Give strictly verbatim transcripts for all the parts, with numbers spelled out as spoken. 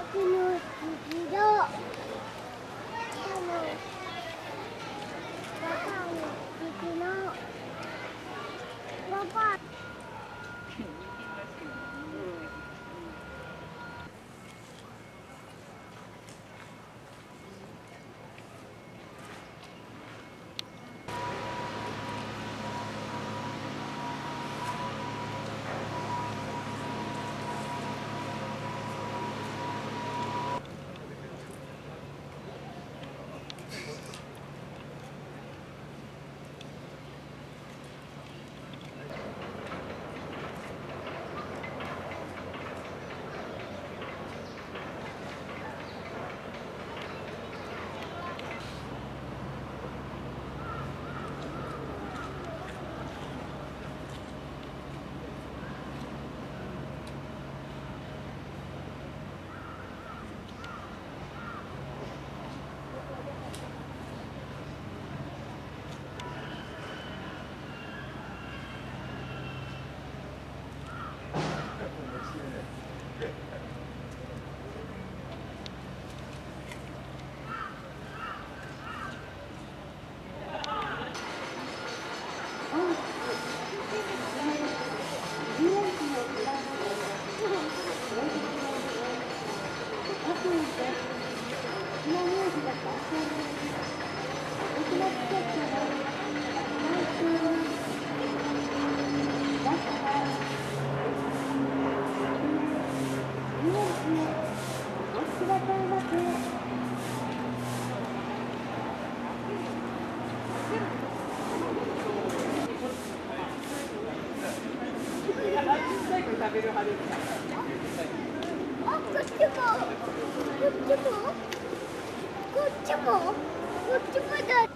食べる派ですか？ あ、こっちも、こっちも、こっちも、こっちもだ。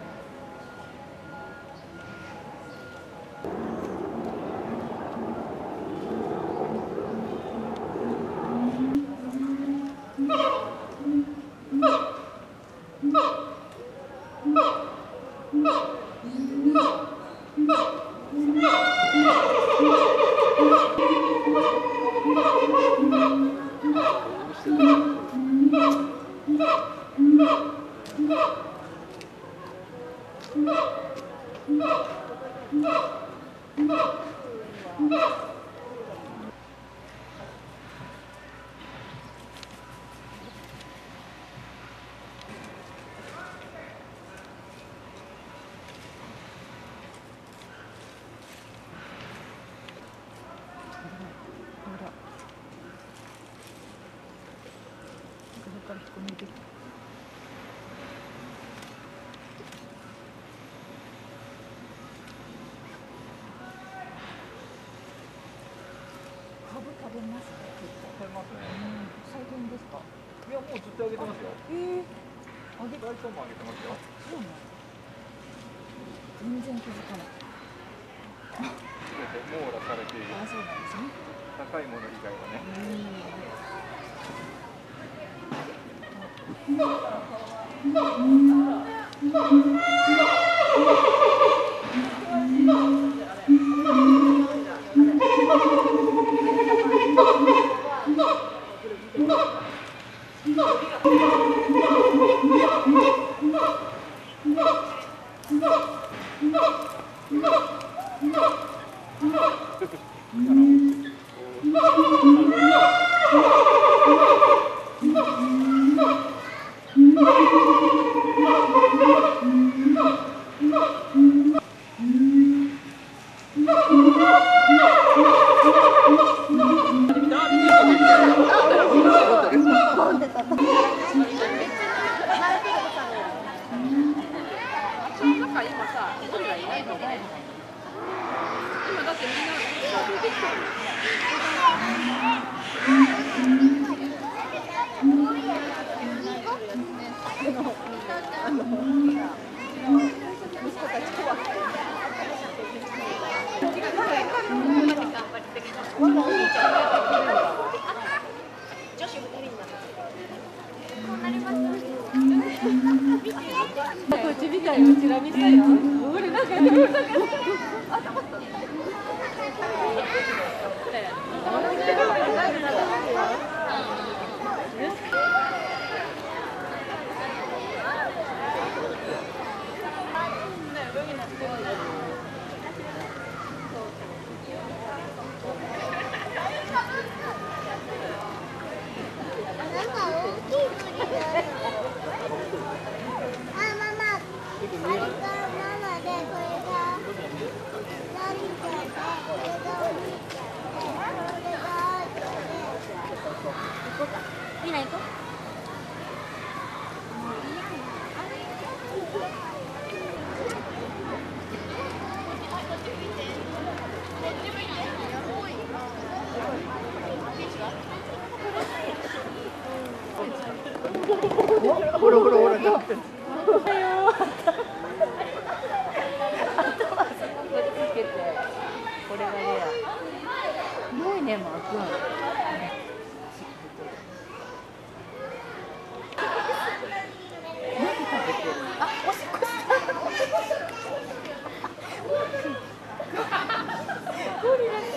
から人見てきた。株食べますね。 食べますね。 最近ですか？ いやもうずっとあげてますよ。 ええー。あげ大根もあげてますよ。 そうなんだ。全然気づかない。 すべて網羅されている。 あ、そうなんですね。 高いもの以外はね。 うん。こっち見たよ、うちら見たよ。俺なんかやってくれたから。あ、たまった。ねあれがママで、これがラリちゃんで、これがお兄ちゃんで、これがあーちゃんで。行こうか。みんな行こう。 ほらほらほら、なってる。 これがレア。すごいね、マー君。何食べてる？あ、おしっこした。ゴリラ。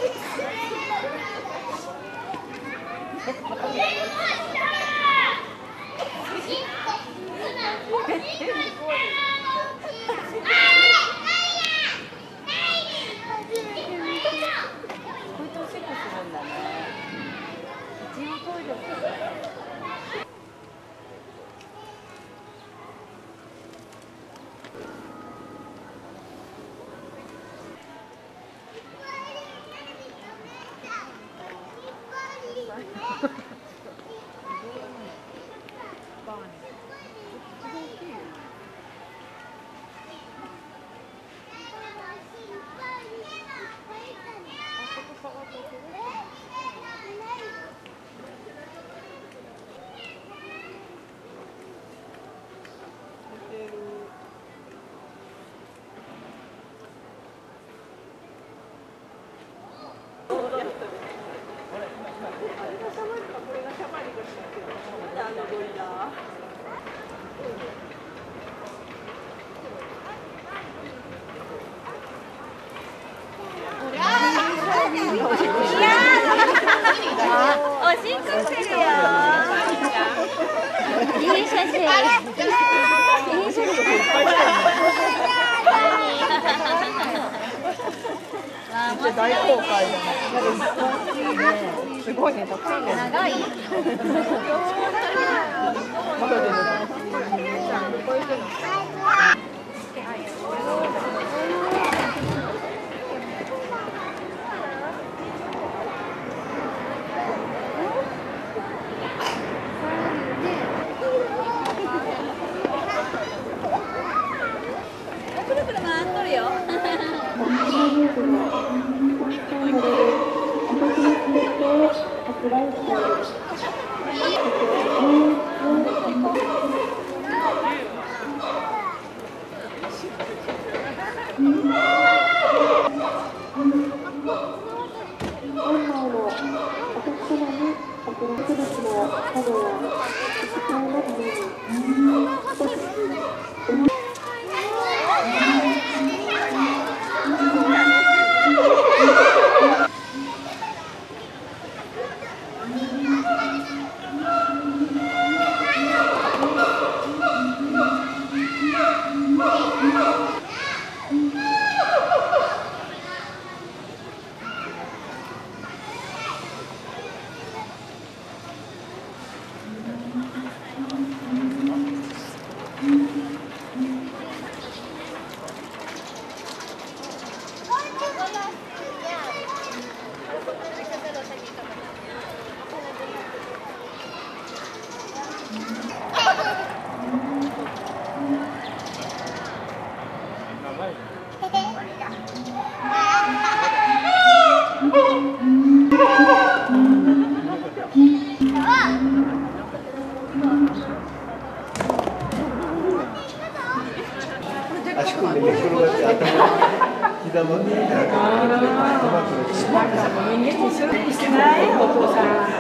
おしっこしてるよ。いい写真。いい写真。 大公開じゃない。すごいね、たくさんね。 長い。 まだ出る。 くるくる回っとるよ。 足組んで寝転がって頭膝もね、なんか人間と一緒にしてないお父さん。